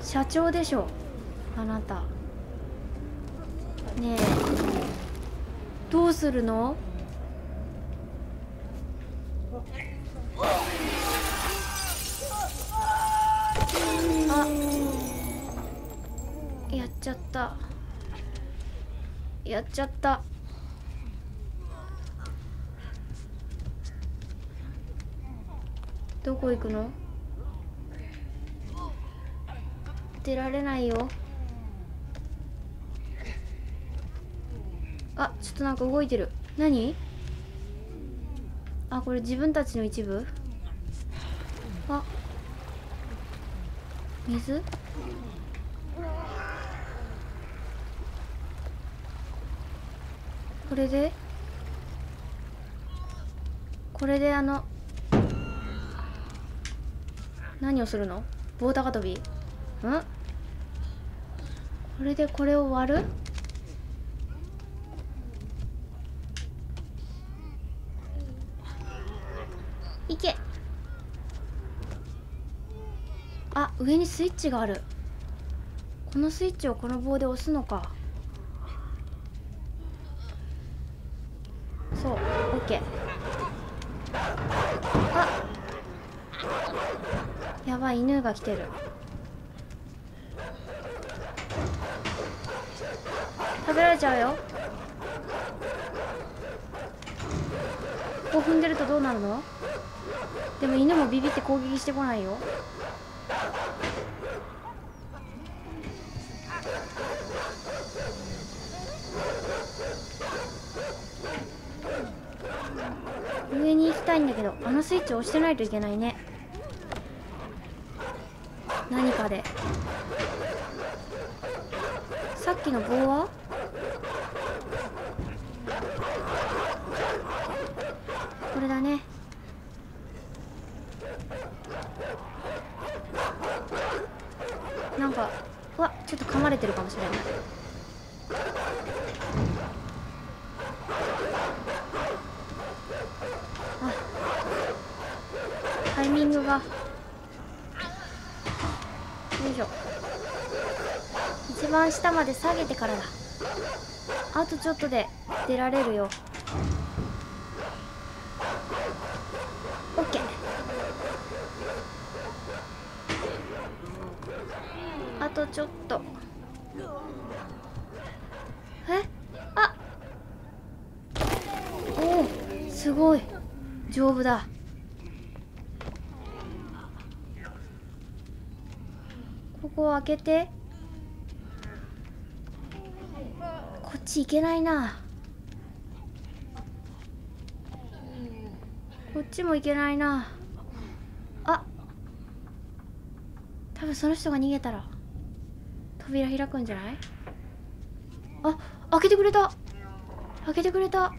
社長でしょあなた。ねえ、どうするの？あ、やっちゃった。やっちゃった。どこ行くの？出られないよ。あ、ちょっとなんか動いてる。何？あ、これ自分たちの一部？あ、水？これで何をするの？棒高跳び？これでこれを割る？いけ。あ、上にスイッチがある。このスイッチをこの棒で押すのか。そう、オッケー。あ、やばい、犬が来てる。食べられちゃうよ。ここ踏んでるとどうなるの？でも犬もビビって攻撃してこないよ。上に行きたいんだけど、あのスイッチを押してないといけないね。何かで。さっきの棒は？これだね。なんか、うわ、ちょっと噛まれてるかもしれない。あ、タイミングが。よいしょ。一番下まで下げてからだ。あとちょっとで出られるよ。オッケー。あとちょっと。あ、おお、すごい丈夫だ。ここを開けて。こっち行けないな。こっちも行けないな。あ、多分その人が逃げたら扉開くんじゃない？あ、開けてくれた。開けてくれた。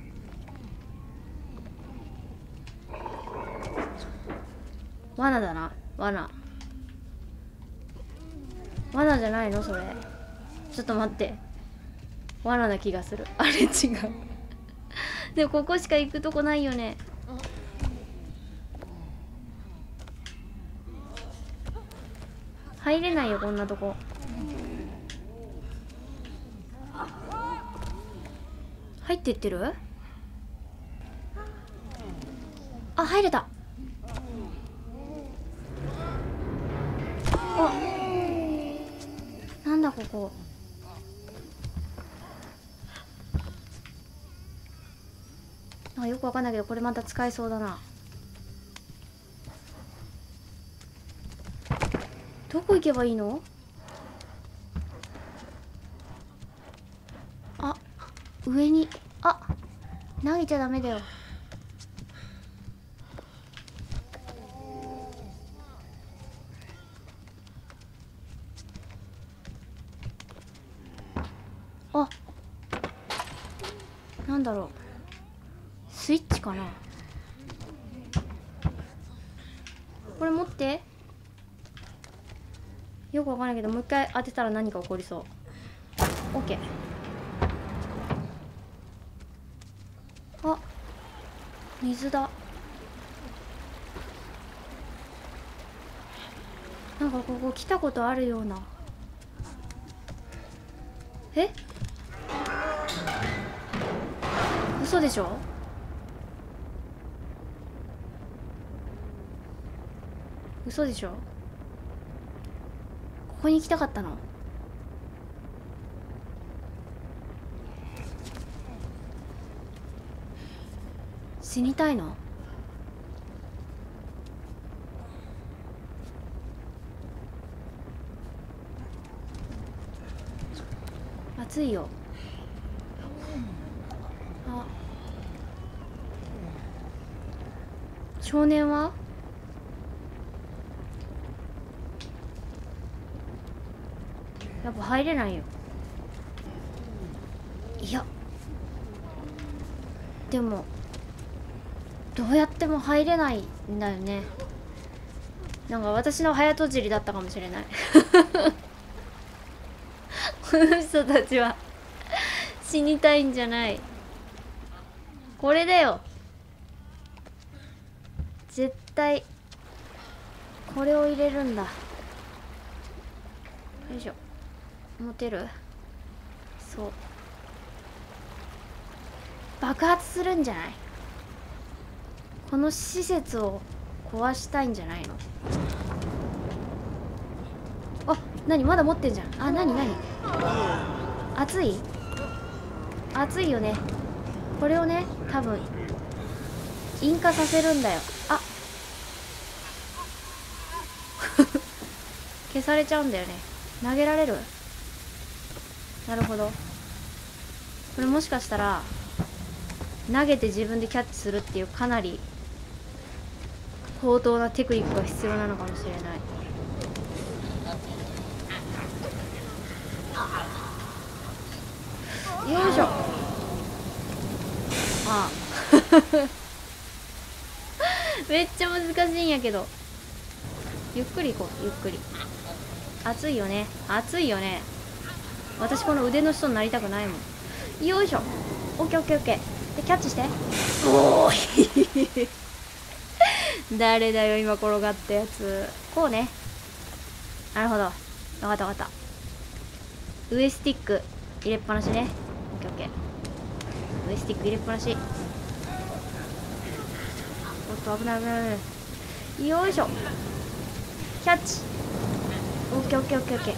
罠だな、罠。罠じゃないのそれ？ちょっと待って、罠な気がする。あれ違う。でもここしか行くとこないよね。入れないよこんなとこ。入ってってる？あ、入れた。あ、なんだここ。なんかよくわかんないけど、これまた使えそうだな。どこ行けばいいの？あ、上に。あ、投げちゃダメだよ。あ、なんだろう、スイッチかな。これ持って。よくわかんないけど、もう一回当てたら何か起こりそう。オッケー。あ、水だ。なんかここ来たことあるような。 え、嘘でしょ。嘘でしょ。ここに行きたかったの。死にたいの。暑いよ。あ、少年はやっぱ入れないよ。いやでもどうやっても入れないんだよね。なんか私の早とちりだったかもしれない。この人たちは死にたいんじゃない。これだよ、絶対これを入れるんだ。よいしょ、持てる。そう、爆発するんじゃない。この施設を壊したいんじゃないの。あ、何まだ持ってんじゃん。あ、何熱い熱いよね。これをね多分引火させるんだよ。あ消されちゃうんだよね。投げられる。なるほど。これもしかしたら投げて自分でキャッチするっていうかなり高等なテクニックが必要なのかもしれない。よいしょ。あめっちゃ難しいんやけど、ゆっくり行こう、ゆっくり。熱いよね、熱いよね。私この腕の人になりたくないもん。よいしょ。オッケーオッケーオッケー。でキャッチして。おー誰だよ今転がったやつ。こうね。なるほど、分かった分かった。上スティック入れっぱなしね。オッケーオッケー。上スティック入れっぱなし。おっと危ない危ない危ない。よいしょ。キャッチ。オッケーオッケーオッケーオッケ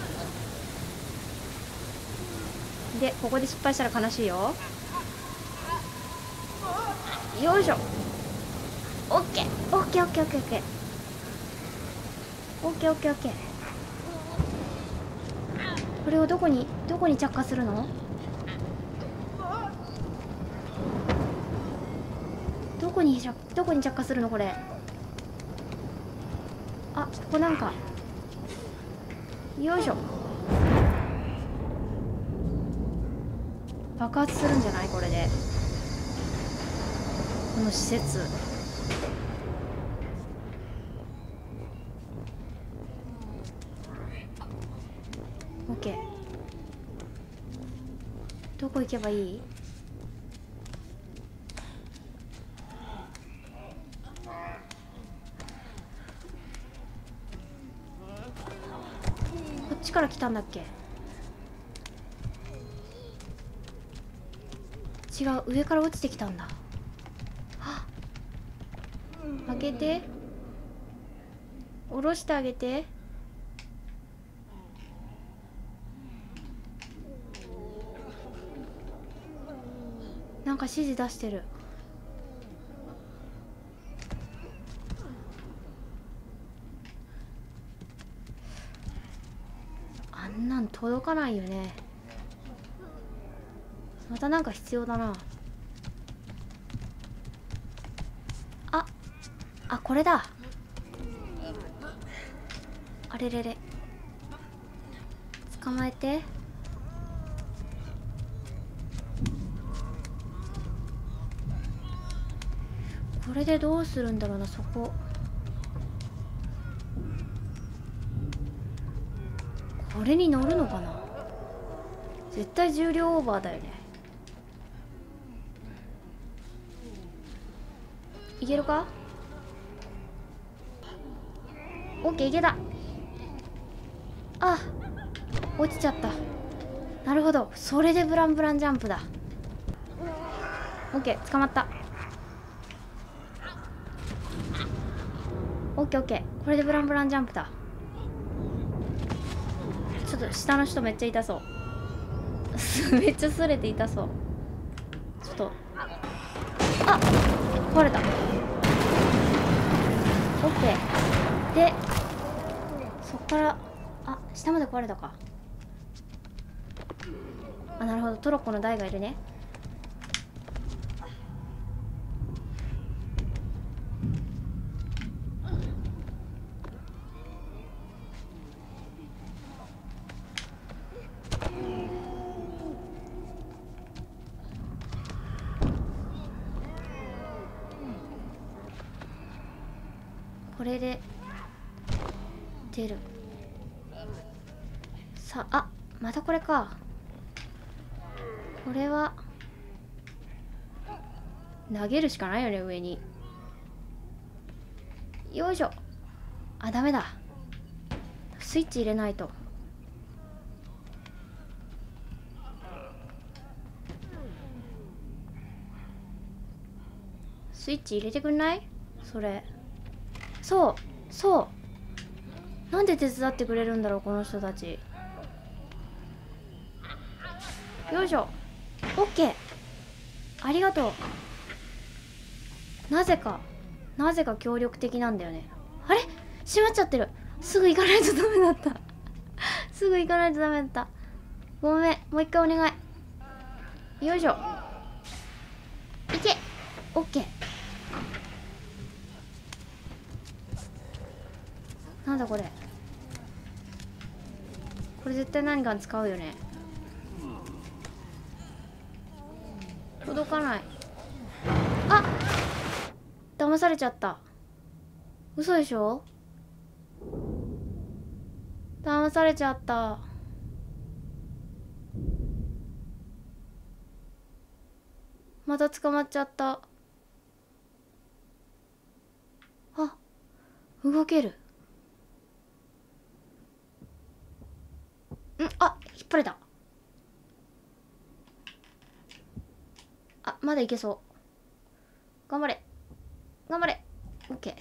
ー。でここで失敗したら悲しいよ。よいしょ。オッケーオッケーオッケーオッケーオッケーオッケーオッケーオッケー。これをどこに着火するの。どこに着火するのこれ。あ、ここなんか。よいしょ。爆発するんじゃないこれで。この施設。オッケー。どこ行けばいい。こっちから来たんだっけ。違う、上から落ちてきたんだ。あ、開けて、下ろしてあげて。なんか指示出してる。あんなん届かないよね。またなんか必要だな。あ、これだ。あれれれ、捕まえて。これでどうするんだろうな。そここれに乗るのかな。絶対重量オーバーだよね。いけるか。オッケー、いけた。あ、落ちちゃった。 なるほど、それでブランブランジャンプだ。オッケー、捕まった。オッケーオッケー、これでブランブランジャンプだ。ちょっと下の人めっちゃ痛そうめっちゃすれて痛そう。ちょっと、あ、壊れた。オッケーで、そっから、あ、下まで壊れたか。あ、なるほど、トロッコの台がいるね。これで出る。さあ、またこれか。これは投げるしかないよね、上に。よいしょ。あ、ダメだ、スイッチ入れないと。スイッチ入れてくんない？それ。そうそう、なんで手伝ってくれるんだろう、この人たち。よいしょ。オッケー、ありがとう。なぜか協力的なんだよね。あれ、閉まっちゃってる。すぐ行かないとダメだったすぐ行かないとダメだった。ごめん、もう一回お願い。よいしょ。いけ。オッケー。なんだこれ。これ絶対何かに使うよね。届かない。あ、騙されちゃった。嘘でしょ。騙されちゃった。また捕まっちゃった。あ、動ける。あ、引っ張れた。あ、まだいけそう。頑張れ頑張れ。オッケ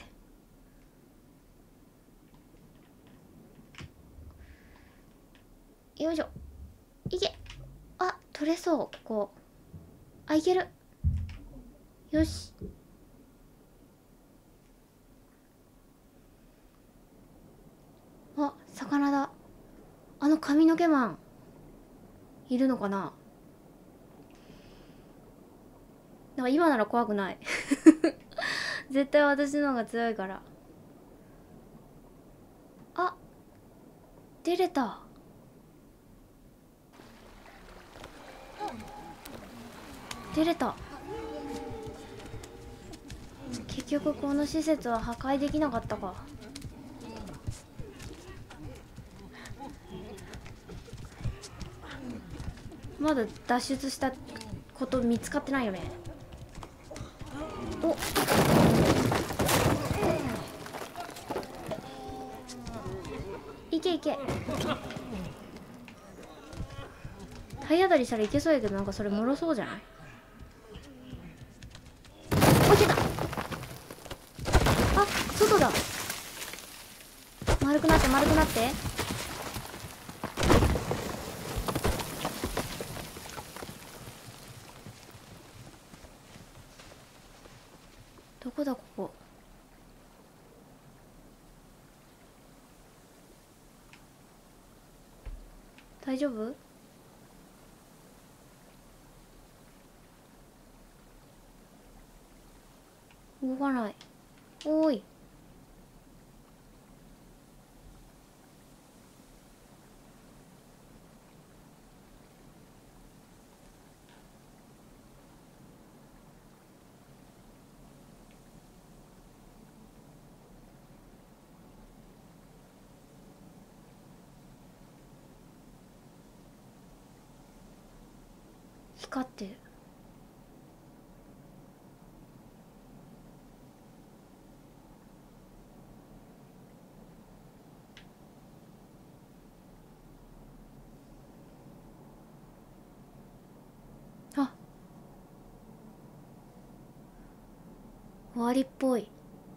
ー。よいしょ。いけ。あ、取れそう、ここ。あ、いける。よし。あ、魚だ。あの髪の毛マンいるのかな。なんか今なら怖くない絶対私の方が強いから。あ、出れた。出れた。結局この施設は破壊できなかったか。まだ脱出したこと見つかってないよね。お、いけいけ。体当たりしたらいけそうやけど、なんかそれ脆そうじゃない。お、いけた。あ、外だ。丸くなって丸くなって。どこだここ。大丈夫？動かない。おーい。光ってる。 終わりっぽい。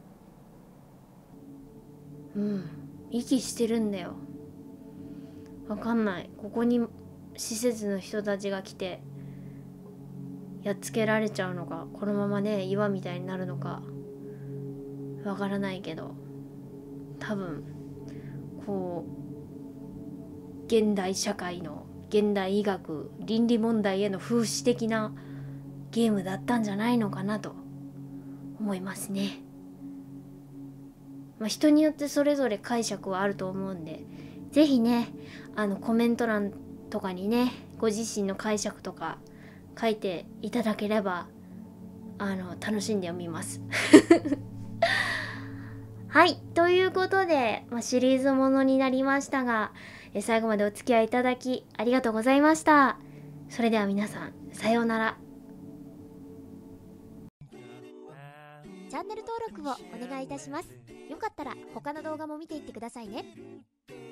息してるんだよ。わかんない。ここに施設の人たちが来てやっつけられちゃうのか、このままね岩みたいになるのかわからないけど、多分こう現代社会の現代医学倫理問題への風刺的なゲームだったんじゃないのかなと思いますね。人によってそれぞれ解釈はあると思うんで、ぜひねコメント欄とかにねご自身の解釈とか書いていただければ楽しんで読みますはい、ということで、シリーズものになりましたが、最後までお付き合いいただきありがとうございました。それでは皆さん、さようなら。 チャンネル登録をお願いいたします。よかったら他の動画も見ていってくださいね。